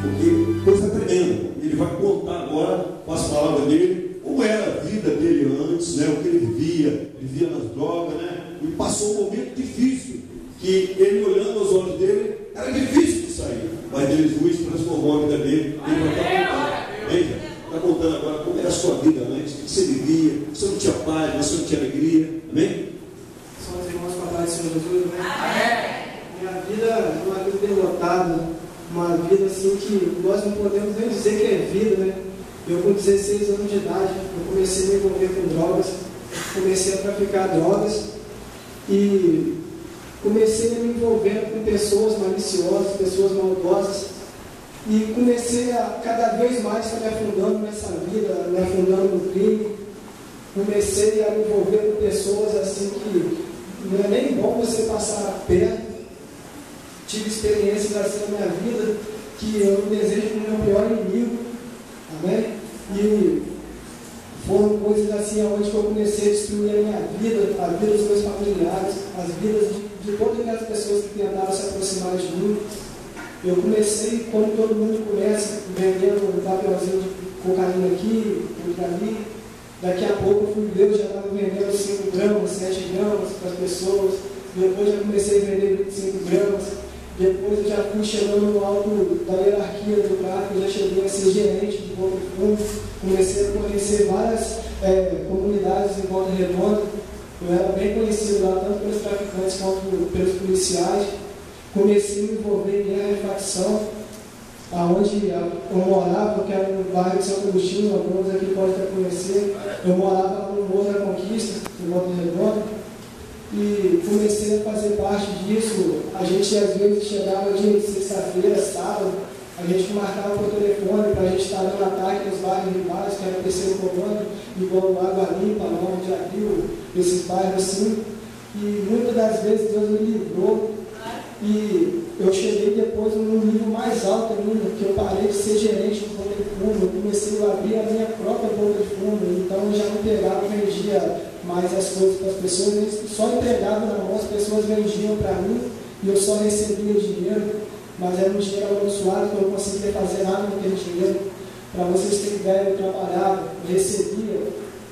porque coisa tremenda. Ele vai contar agora, com as palavras dele, como era a vida dele antes, né? O que ele vivia nas drogas, né? E passou um momento difícil, que ele olhando aos olhos dele, era difícil de sair, mas Jesus transformou a vida dele. Ele vai estar contando. Veja, está contando agora como era a sua vida antes, o que você vivia, você não tinha paz, você não tinha alegria. Amém? São os irmãos com a paz do Senhor Jesus, né? Amém. Minha vida é uma vida derrotada, uma vida assim que nós não podemos nem dizer que é vida, né? Eu com 16 anos de idade, eu comecei a me envolver com drogas, comecei a traficar drogas e comecei a me envolver com pessoas maliciosas, pessoas maldosas, e comecei a cada vez mais estar me afundando nessa vida, me afundando no crime. Comecei a me envolver com pessoas assim que não é nem bom você passar perto. Tive experiências assim na minha vida que eu não desejo para o meu pior inimigo. Amém? E foram coisas assim onde eu comecei a destruir a minha vida, a vida dos meus familiares, as vidas de todas aquelas pessoas que tentaram se aproximar de mim. Eu comecei, como todo mundo começa, vendendo um papelzinho de cocaína aqui, outro ali. Daqui a pouco eu fui ver, eu já estava vendendo 5 gramas, 7 gramas para as pessoas. Depois já comecei a vender 25 gramas. Depois eu já fui chegando no alto da hierarquia do tráfico, eu já cheguei a ser gerente de Boca de Fumo. Comecei a conhecer várias comunidades em Volta Redonda. Eu era bem conhecido lá, tanto pelos traficantes quanto pelos policiais. Comecei a me envolver em guerra de facção, aonde eu morava, que era no bairro de São Agostinho, alguns aqui podem até conhecer. Eu morava no Morro da Conquista, em Volta Redonda, e comecei a fazer parte disso. A gente às vezes chegava dia de sexta-feira, sábado, a gente marcava por telefone para a gente estar dando ataque nos bairros rivais, que era o terceiro comando, igual o Água Limpa, Nova de Abril, esses bairros assim. E muitas das vezes Deus me livrou. E eu cheguei depois num nível mais alto ainda, que eu parei de ser gerente de boca de fumo, eu comecei a abrir a minha própria boca de fumo, então eu já não pegava e vendia mais as coisas para as pessoas, eu só entregava na mão, as pessoas vendiam para mim e eu só recebia dinheiro, mas era um dinheiro abençoado que eu não conseguia fazer nada com aquele dinheiro. Para vocês terem ideia, eu trabalhava, eu recebia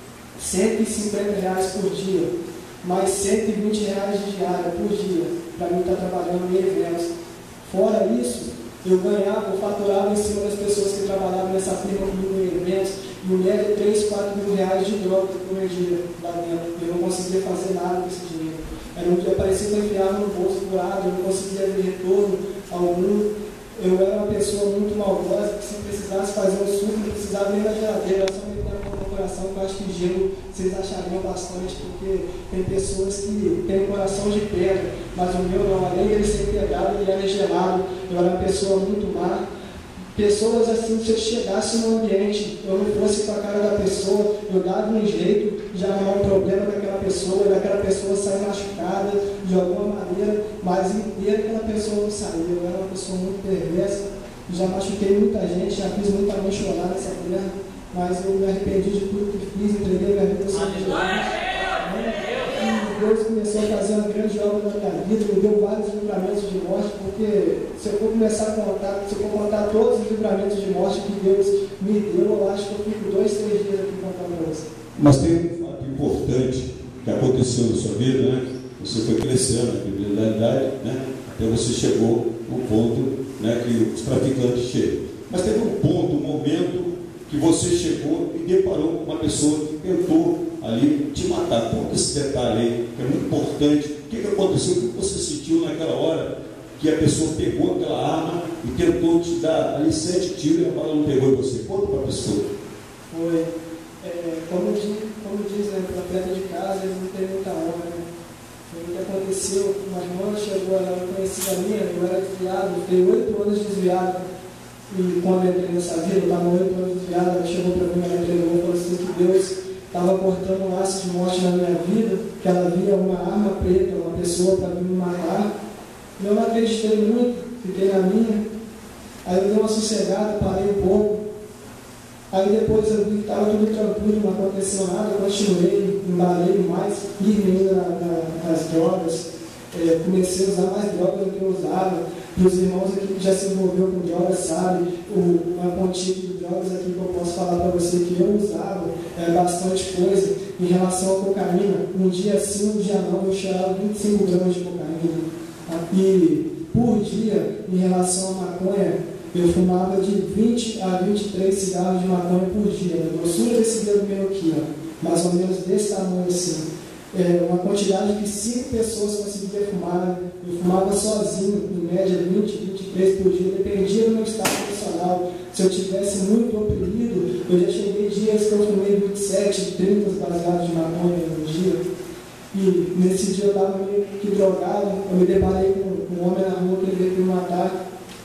R$150 por dia, mais R$120 de diária por dia, para mim estar trabalhando em eventos. Fora isso, eu ganhava, eu faturava em cima das pessoas que trabalhavam nessa firma comigo em eventos, em média 3, 4 mil reais de droga por dia lá dentro. Eu não conseguia fazer nada com esse dinheiro. Eu parecia que eu enfiava no bolso furado, eu não conseguia ver retorno algum. Eu era uma pessoa muito maldosa, que se precisasse fazer um suco, não precisava nem da geladeira, era só me dar no coração, que eu acho que gelo vocês achariam bastante, porque tem pessoas que têm coração de pedra, mas o meu não, além de ele ser pegado, ele era gelado. Eu era uma pessoa muito má. Pessoas assim, se eu chegasse no ambiente, eu não fosse com a cara da pessoa, eu dava um jeito de arrumar um problema com aquela pessoa, e aquela pessoa sair machucada de alguma maneira, mas inteira aquela pessoa não saiu. Eu era uma pessoa muito perversa, já machuquei muita gente, já fiz muita mãe chorar nessa terra, mas eu me arrependi de tudo que fiz, entreguei minha vida ao Senhor. Deus começou a fazer uma grande obra na minha vida, me deu vários livramentos de morte, porque se eu for começar a contar, se eu for contar todos os livramentos de morte que Deus me deu, eu acho que eu fico 2, 3 dias aqui contando para você. Mas tem um fato importante que aconteceu na sua vida, né? Você foi crescendo na criminalidade, né? Até você chegou no ponto, né, que os traficantes chegam. Mas teve um ponto, um momento que você chegou e deparou com uma pessoa que tentou ali te matar. Conta esse detalhe aí, que é muito importante. O que aconteceu? O que você sentiu naquela hora que a pessoa pegou aquela arma e tentou te dar ali 7 tiros e a bala não pegou em você? Conta para a pessoa. Foi, como diz, né, profeta de casa, eles não têm muita honra, né? Foi o que aconteceu. Uma irmã chegou, ela conhecida minha, eu era desviado, eu fiquei 8 anos desviado. E quando eu entrei nessa vida, eu estava 8 anos desviado, ela chegou para mim, ela entregou e falou assim que Deus estava cortando um laço de morte na minha vida, que ela via uma arma preta, uma pessoa para me matar. Eu não acreditei muito, fiquei na minha. Aí eu dei uma sossegada, parei um pouco. Aí depois eu vi que estava tudo tranquilo, não aconteceu nada, eu continuei, embalei mais, firme ainda nas drogas. Comecei a usar mais drogas do que eu usava. E os irmãos aqui que já se envolveu com drogas sabem a quantidade de drogas aqui que eu posso falar para você que eu usava, bastante coisa. Em relação à cocaína, um dia sim, um dia não, eu cheirava 25 gramas de cocaína. E por dia, em relação à maconha, eu fumava de 20 a 23 cigarros de maconha por dia. A grossura desse dedo meu aqui, ó, mais ou menos desse tamanho assim. Uma quantidade que 5 pessoas conseguiam fumar. Eu fumava sozinho, em média 20, 23 por dia, dependia do meu estado emocional. Se eu tivesse muito oprimido, eu já cheguei dias que eu fumei 27, 30 baseados de maconha no dia. E nesse dia eu estava meio que drogado, eu me deparei com um homem na rua que ele veio me matar.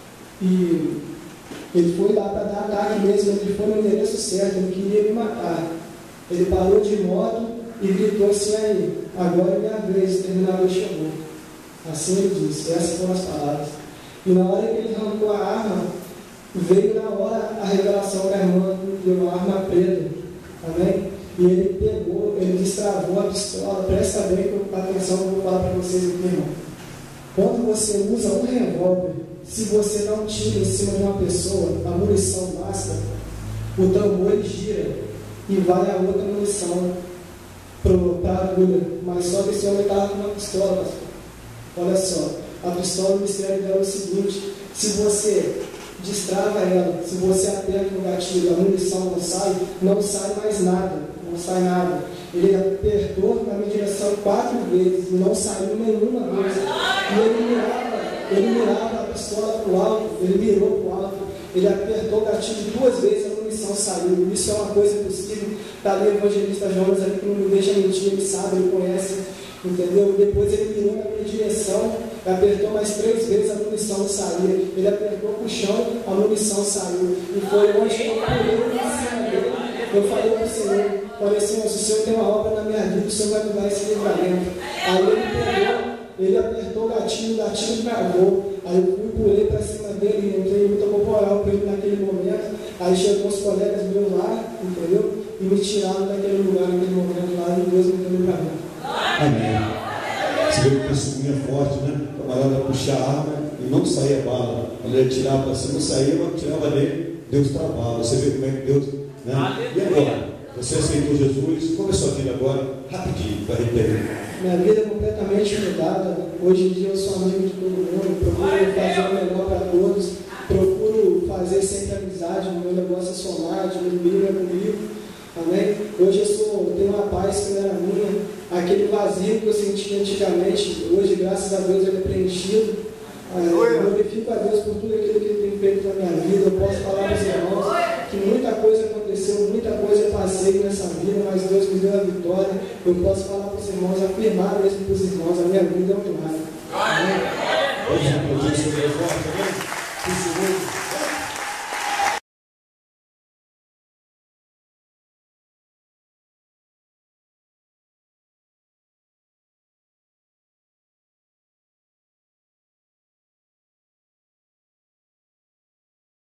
E ele foi lá para dar ataque mesmo, ele foi no endereço certo, ele queria me matar. Ele parou de moto e gritou assim: aí, agora é minha vez, o terminador chegou. Assim ele disse, essas foram as palavras. E na hora que ele arrancou a arma, veio na hora a revelação que a irmã deu, a arma preta. Amém? E ele pegou, ele destravou a pistola. Presta bem atenção que eu vou falar para vocês aqui, irmão. Quando você usa um revólver, se você não tira em cima de uma pessoa, a munição basta, o tambor ele gira e vai a outra munição para a agulha. Mas só que esse homem estava com uma pistola, pastor. Olha só, a pistola, o mistério dela é o seguinte: se você destrava ela, se você aperta no gatilho, a munição não sai mais nada, não sai nada. Ele apertou na minha direção 4 vezes e não saiu nenhuma vez. E ele mirava a pistola para o alto, ele mirou para o alto, ele apertou o gatilho 2 vezes, a munição saiu. Isso é uma coisa possível. Está ali o evangelista Jonas ali que não me deixa mentir, ele sabe, ele conhece, entendeu? Depois ele mirou na minha direção, apertou mais 3 vezes, a munição não saía. Ele apertou para o chão, a munição saiu. E foi onde eu pulei em cima dele. Eu falei para o Senhor, falei assim: se o Senhor tem uma obra na minha vida, o Senhor vai me dar esse livramento. Aí ele pegou, ele apertou o gatilho travou. Aí eu fui, pulei para cima dele, entrei em luta corporal para ele naquele momento. Aí chegou os colegas meus lá, entendeu? E me tiraram daquele lugar, naquele momento lá, e Deus me deu livramento. Amém. Você vê que o testemunho é forte, né? O camarada puxar a arma e não saía bala. Quando ele tirava para cima, saía, mas tirava dele, Deus travava. Você vê como é que Deus. Né? E agora? Você aceitou Jesus? Como é a sua vida agora? Rapidinho, para reter. Minha vida é completamente mudada. Hoje em dia eu sou amigo de todo mundo, procuro fazer o melhor para todos, procuro fazer sempre amizade. O meu negócio é somar, diminuir comigo. Amém? Hoje eu tenho uma paz que não era minha. Aquele vazio que eu sentia antigamente, hoje, graças a Deus, ele é preenchido. Eu glorifico a Deus por tudo aquilo que Ele tem feito na minha vida. Eu posso falar para os irmãos que muita coisa aconteceu, muita coisa eu passei nessa vida, mas Deus me deu a vitória. Eu posso falar para os irmãos, afirmar mesmo para os irmãos: a minha vida é um milagre. Amém?